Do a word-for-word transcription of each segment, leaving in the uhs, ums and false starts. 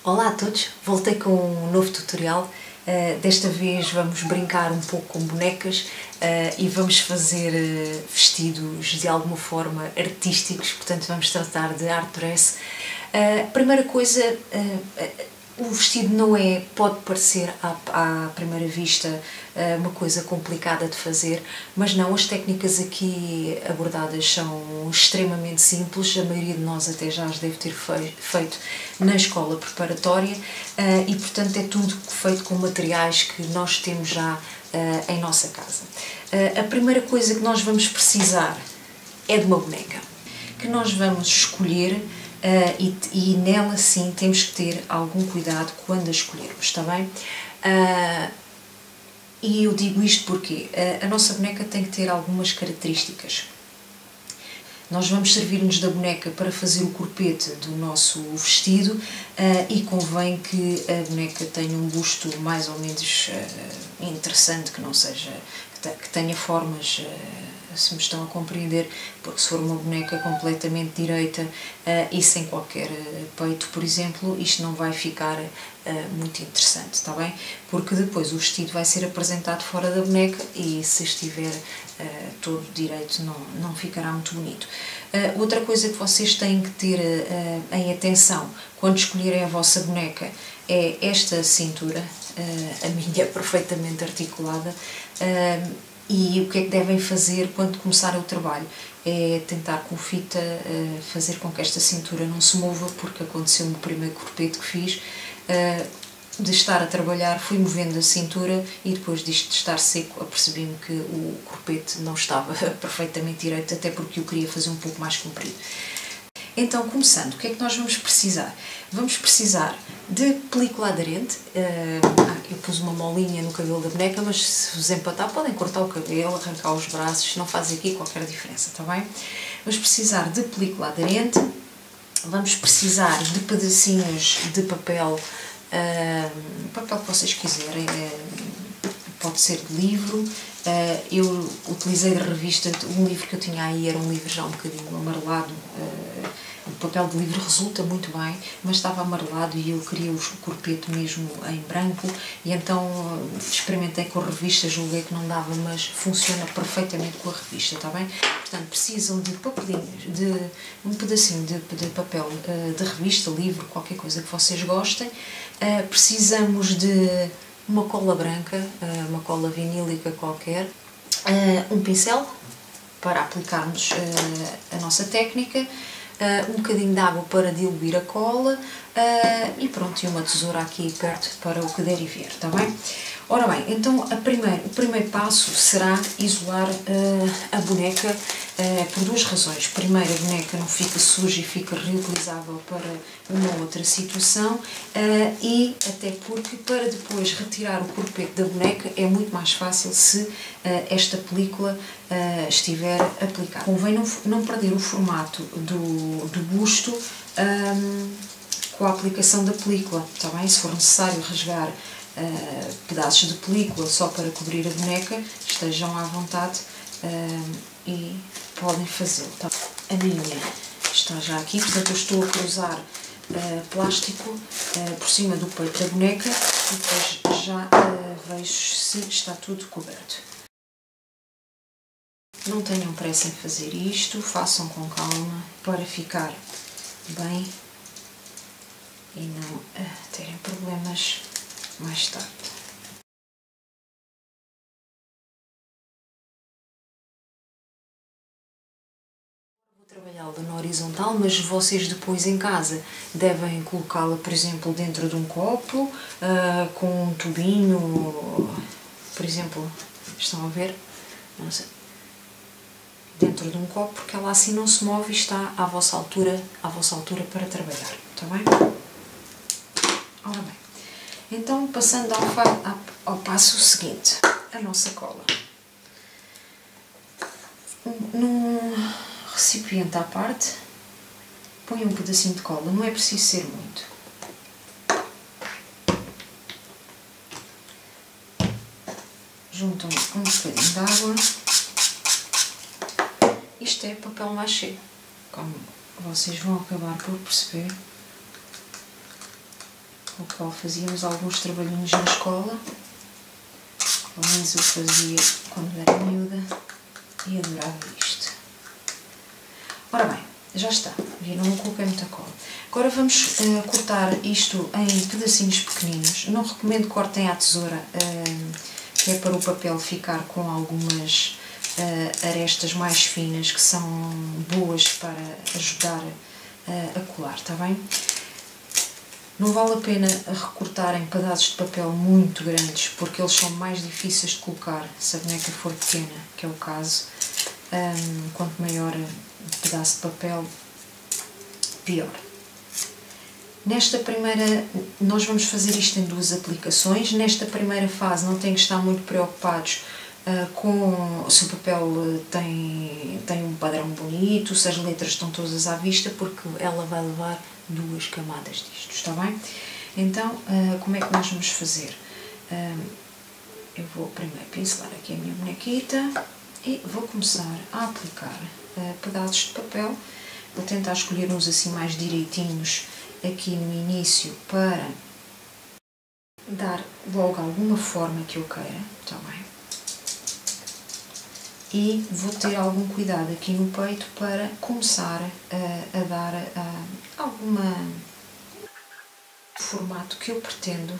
Olá a todos, voltei com um novo tutorial. Uh, desta vez vamos brincar um pouco com bonecas uh, e vamos fazer uh, vestidos de alguma forma artísticos, portanto vamos tratar de art dress. A uh, primeira coisa, uh, uh, o vestido não é, pode parecer à, à primeira vista uh, uma coisa complicada de fazer, mas não, as técnicas aqui abordadas são extremamente simples, a maioria de nós até já as deve ter fei feito na escola preparatória uh, e portanto é tudo feito com materiais que nós temos já uh, em nossa casa. Uh, a primeira coisa que nós vamos precisar é de uma boneca, que nós vamos escolher. Uh, e, e nela sim temos que ter algum cuidado quando a escolhermos, está bem? Uh, e eu digo isto porque uh, a nossa boneca tem que ter algumas características. Nós vamos servir-nos da boneca para fazer o corpete do nosso vestido uh, e convém que a boneca tenha um busto mais ou menos uh, interessante, que não seja, que tenha formas, uh, se me estão a compreender, porque se for uma boneca completamente direita uh, e sem qualquer uh, peito, por exemplo, isto não vai ficar uh, muito interessante, está bem? Porque depois o vestido vai ser apresentado fora da boneca e se estiver uh, todo direito não, não ficará muito bonito. Uh, outra coisa que vocês têm que ter uh, em atenção quando escolherem a vossa boneca é esta cintura, uh, a minha é perfeitamente articulada, uh, e o que é que devem fazer quando começarem o trabalho? É tentar com fita uh, fazer com que esta cintura não se mova, porque aconteceu no primeiro corpete que fiz, uh, de estar a trabalhar, fui movendo a cintura e depois disto de estar seco apercebi-me que o corpete não estava perfeitamente direito, até porque eu queria fazer um pouco mais comprido. Então, começando, o que é que nós vamos precisar? Vamos precisar de película aderente. Ah, eu pus uma molinha no cabelo da boneca, mas se vos empatar podem cortar o cabelo, arrancar os braços, não faz aqui qualquer diferença, está bem? Vamos precisar de película aderente, vamos precisar de pedacinhos de papel, ah, papel que vocês quiserem, ah, pode ser de livro. Uh, eu utilizei de revista, um livro que eu tinha aí era um livro já um bocadinho amarelado, uh, o papel de livro resulta muito bem, mas estava amarelado e eu queria o corpete mesmo em branco e então uh, experimentei com a revista, julguei que não dava, mas funciona perfeitamente com a revista, está bem? Portanto, precisam de papelinhos, de um pedacinho de, de papel uh, de revista, livro, qualquer coisa que vocês gostem. Uh, precisamos de uma cola branca, uma cola vinílica qualquer, um pincel para aplicarmos a nossa técnica, um bocadinho de água para diluir a cola e pronto, e uma tesoura aqui perto para o que der e vier, está bem? Ora bem, então a primeiro, o primeiro passo será isolar uh, a boneca uh, por duas razões. Primeiro, a boneca não fica suja e fica reutilizável para uma outra situação uh, e até porque para depois retirar o corpete da boneca é muito mais fácil se uh, esta película uh, estiver aplicada. Convém não, não perder o formato do, do busto um, com a aplicação da película, está bem? Se for necessário rasgar Uh, pedaços de película só para cobrir a boneca, estejam à vontade uh, e podem fazê-lo. Tá? A minha está já aqui, portanto eu estou a cruzar uh, plástico uh, por cima do peito da boneca e depois já uh, vejo se está tudo coberto. Não tenham pressa em fazer isto, façam com calma para ficar bem e não uh, terem problemas mais tarde. Vou trabalhá-la na horizontal, mas vocês depois em casa devem colocá-la, por exemplo, dentro de um copo, uh, com um tubinho, por exemplo, estão a ver? Não sei. Dentro de um copo, porque ela assim não se move e está à vossa altura, à vossa altura para trabalhar, está bem? Ora bem. Então, passando ao, ao passo seguinte, a nossa cola. Num recipiente à parte, põe um pedacinho de cola, não é preciso ser muito. Juntam um bocadinho de água. Isto é papel machê, como vocês vão acabar por perceber. com o qual fazíamos alguns trabalhinhos na escola. Pelo menos eu fazia quando era miúda e adorava isto. Ora bem, já está. Viram? Não coloquei muita cola. Agora vamos uh, cortar isto em pedacinhos pequeninos. Não recomendo que cortem à tesoura, uh, que é para o papel ficar com algumas uh, arestas mais finas, que são boas para ajudar uh, a colar, está bem? Não vale a pena recortarem pedaços de papel muito grandes, porque eles são mais difíceis de colocar se a boneca for pequena, que é o caso. Um, quanto maior o pedaço de papel, pior. Nesta primeira, nós vamos fazer isto em duas aplicações. Nesta primeira fase não têm que estar muito preocupados uh, com se o papel tem, tem um padrão bonito, se as letras estão todas à vista, porque ela vai levar duas camadas disto, está bem? Então, uh, como é que nós vamos fazer? Uh, eu vou primeiro pincelar aqui a minha bonequita e vou começar a aplicar uh, pedaços de papel. Vou tentar escolher uns assim mais direitinhos aqui no início para dar logo alguma forma que eu queira, está bem? E vou ter algum cuidado aqui no peito para começar a, a dar a, alguma formato que eu pretendo.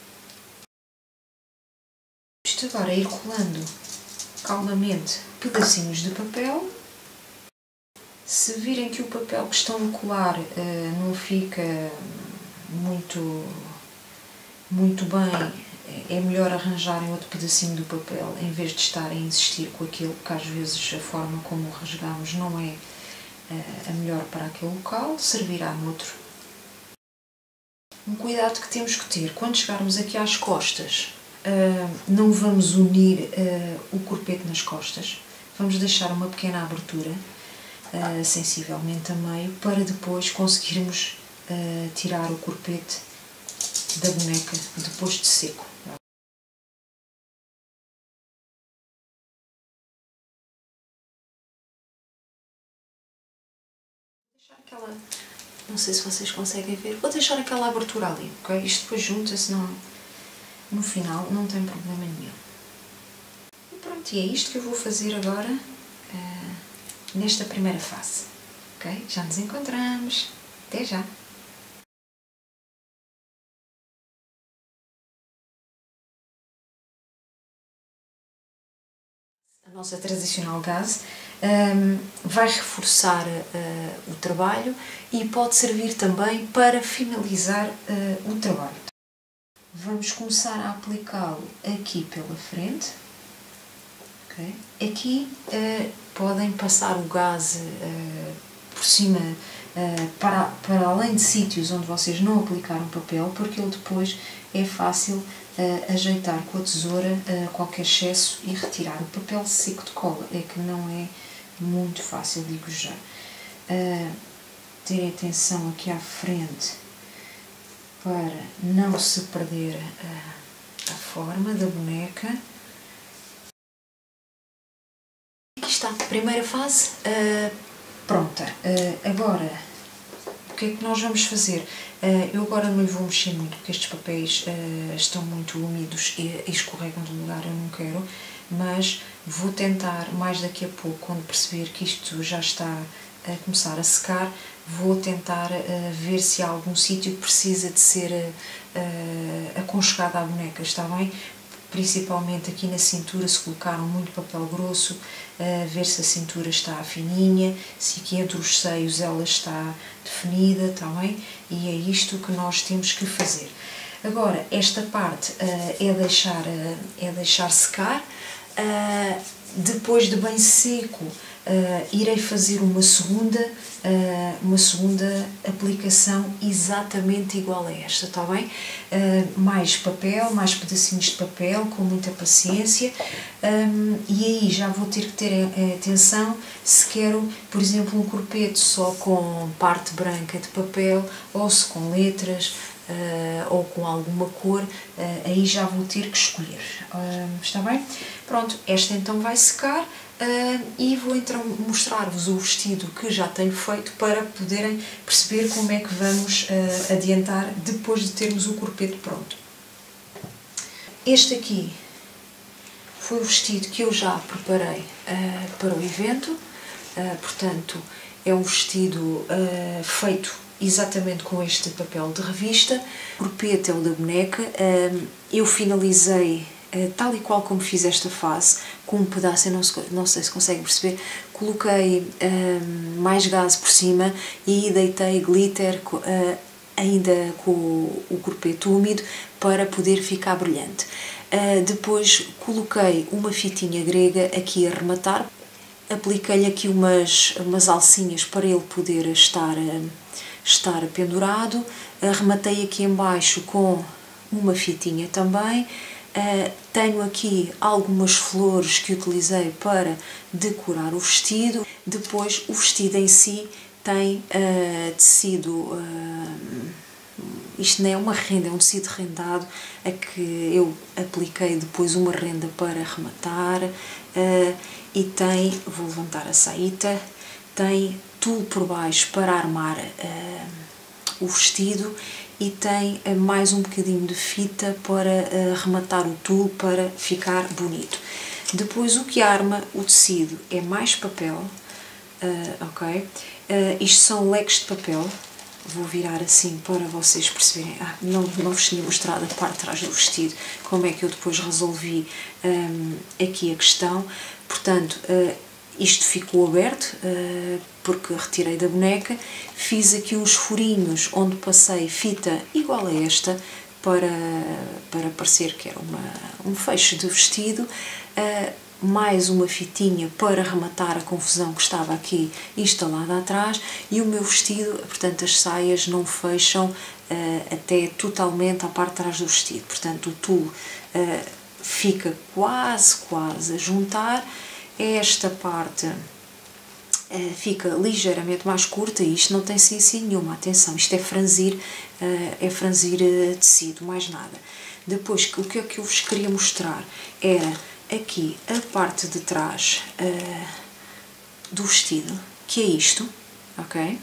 Isto agora é ir colando calmamente pedacinhos de papel. Se virem que o papel que estão a colar uh, não fica muito, muito bem, é melhor arranjarem outro pedacinho do papel em vez de estarem a insistir com aquilo, porque às vezes a forma como o rasgamos não é uh, a melhor para aquele local, servirá noutro. Um cuidado que temos que ter, quando chegarmos aqui às costas, uh, não vamos unir uh, o corpete nas costas, vamos deixar uma pequena abertura, Uh, sensivelmente a meio, para depois conseguirmos uh, tirar o corpete da boneca depois de seco. Deixar aquela, não sei se vocês conseguem ver, vou deixar aquela abertura ali, ok? Isto depois junta-se, não, no final não tem problema nenhum. E pronto, e é isto que eu vou fazer agora. Uh, Nesta primeira fase, ok? Já nos encontramos. Até já! A nossa tradicional gaze um, vai reforçar uh, o trabalho e pode servir também para finalizar uh, o trabalho. Vamos começar a aplicá-lo aqui pela frente. Okay. Aqui uh, podem passar o gaze uh, por cima, uh, para, para além de sítios onde vocês não aplicaram papel, porque ele depois é fácil uh, ajeitar com a tesoura uh, qualquer excesso e retirar. O papel seco de cola é que não é muito fácil, digo já. Uh, ter atenção aqui à frente para não se perder uh, a forma da boneca. Está, primeira fase uh, pronta. Uh, agora, o que é que nós vamos fazer? Uh, eu agora não lhe vou mexer muito, porque estes papéis uh, estão muito úmidos e, e escorregam do lugar, eu não quero, mas vou tentar, mais daqui a pouco, quando perceber que isto já está a começar a secar, vou tentar uh, ver se há algum sítio que precisa de ser uh, aconchegado à boneca, está bem? Principalmente aqui na cintura, se colocaram muito papel grosso, uh, ver se a cintura está fininha, se aqui entre os seios ela está definida, está bem? E é isto que nós temos que fazer. Agora, esta parte uh, é, deixar, uh, é deixar secar, uh, depois de bem seco, Uh, irei fazer uma segunda, uh, uma segunda aplicação exatamente igual a esta, está bem? Uh, mais papel, mais pedacinhos de papel, com muita paciência, um, e aí já vou ter que ter atenção se quero, por exemplo, um corpete só com parte branca de papel, ou se com letras, uh, ou com alguma cor, uh, aí já vou ter que escolher, uh, está bem? Pronto, esta então vai secar. uh, e vou então mostrar-vos o vestido que já tenho feito para poderem perceber como é que vamos uh, adiantar depois de termos o corpete pronto. Este aqui foi o vestido que eu já preparei uh, para o evento, uh, portanto é um vestido uh, feito exatamente com este papel de revista. O corpete é o da boneca. Uh, eu finalizei uh, tal e qual como fiz esta face, com um pedaço, eu não, se, não sei se conseguem perceber, coloquei uh, mais gaze por cima e deitei glitter uh, ainda com o, o corpete úmido para poder ficar brilhante. Uh, depois coloquei uma fitinha grega aqui a rematar, apliquei-lhe aqui umas, umas alcinhas para ele poder estar, uh, estar pendurado, arrematei aqui em baixo com uma fitinha também, uh, tenho aqui algumas flores que utilizei para decorar o vestido. Depois o vestido em si tem uh, tecido, uh, isto não é uma renda, é um tecido rendado, a que eu apliquei depois uma renda para rematar, uh, e tem, vou levantar a saíta, tem tulle por baixo para armar uh, o vestido e tem uh, mais um bocadinho de fita para uh, rematar o tulle para ficar bonito. Depois o que arma o tecido é mais papel, uh, ok? Uh, isto são leques de papel. Vou virar assim para vocês perceberem. Ah, não, não vos tinha mostrado a parte de trás do vestido, como é que eu depois resolvi um, aqui a questão. Portanto, uh, isto ficou aberto, uh, porque retirei da boneca, fiz aqui uns furinhos onde passei fita igual a esta, para, para parecer que era uma, um fecho de vestido, uh, mais uma fitinha para rematar a confusão que estava aqui instalada atrás, e o meu vestido, portanto as saias não fecham uh, até totalmente à parte de trás do vestido, portanto o tulle uh, fica quase, quase a juntar, esta parte uh, fica ligeiramente mais curta e isto não tem ciência nenhuma, atenção, isto é franzir, uh, é franzir uh, tecido, mais nada. Depois, o que é que eu vos queria mostrar era aqui a parte de trás uh, do vestido, que é isto, ok?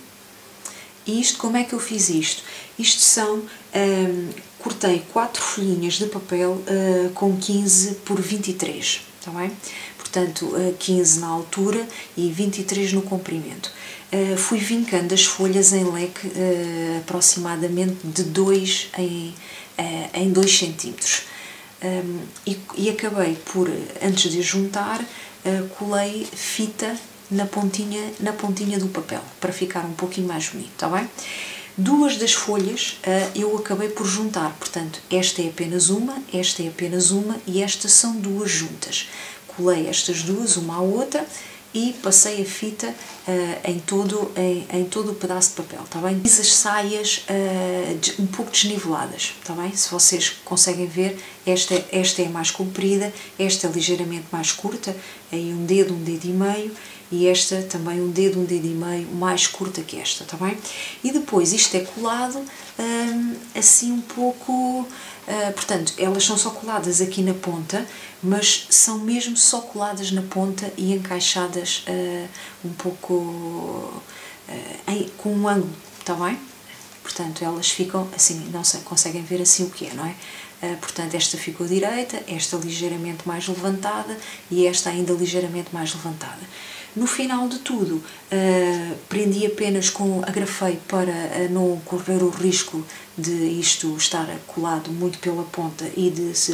E isto, como é que eu fiz isto? Isto são, um, cortei quatro folhinhas de papel uh, com quinze por vinte e três, está bem? Portanto, uh, quinze na altura e vinte e três no comprimento. Uh, fui vincando as folhas em leque uh, aproximadamente de dois em, uh, em dois centímetros. Um, e, e acabei por, antes de juntar, uh, colei fita na pontinha, na pontinha do papel, para ficar um pouquinho mais bonito, está bem? Duas das folhas uh, eu acabei por juntar, portanto, esta é apenas uma, esta é apenas uma e estas são duas juntas. Colei estas duas, uma à outra, e passei a fita uh, em, todo, em, em todo o pedaço de papel, está bem? Fiz as saias uh, um pouco desniveladas, está bem? Se vocês conseguem ver, esta, esta é mais comprida, esta é ligeiramente mais curta, aí um dedo, um dedo e meio, e esta também um dedo, um dedo e meio, mais curta que esta, está bem? E depois isto é colado um, assim um pouco, uh, portanto, elas são só coladas aqui na ponta, mas são mesmo só coladas na ponta e encaixadas uh, um pouco uh, em, com um ângulo, está bem? Portanto, elas ficam assim, não sei, conseguem ver assim o que é, não é? Uh, portanto, esta ficou direita, esta ligeiramente mais levantada e esta ainda ligeiramente mais levantada. No final de tudo, uh, prendi apenas com, agrafei para uh, não correr o risco de isto estar colado muito pela ponta e de se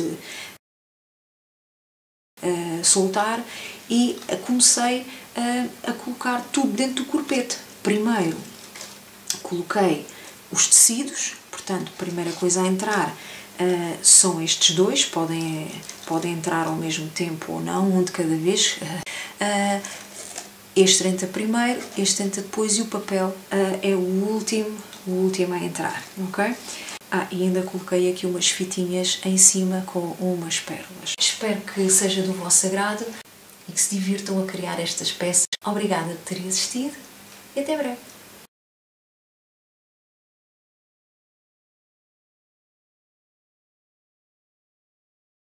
uh, soltar, e uh, comecei uh, a colocar tudo dentro do corpete. Primeiro coloquei os tecidos, portanto, a primeira coisa a entrar Uh, são estes dois, podem, podem entrar ao mesmo tempo ou não, um de cada vez. Uh, uh, este entra primeiro, este entra depois e o papel uh, é o último, o último a entrar, ok? Ah, e ainda coloquei aqui umas fitinhas em cima com umas pérolas. Espero que seja do vosso agrado e que se divirtam a criar estas peças. Obrigada por terem assistido e até breve.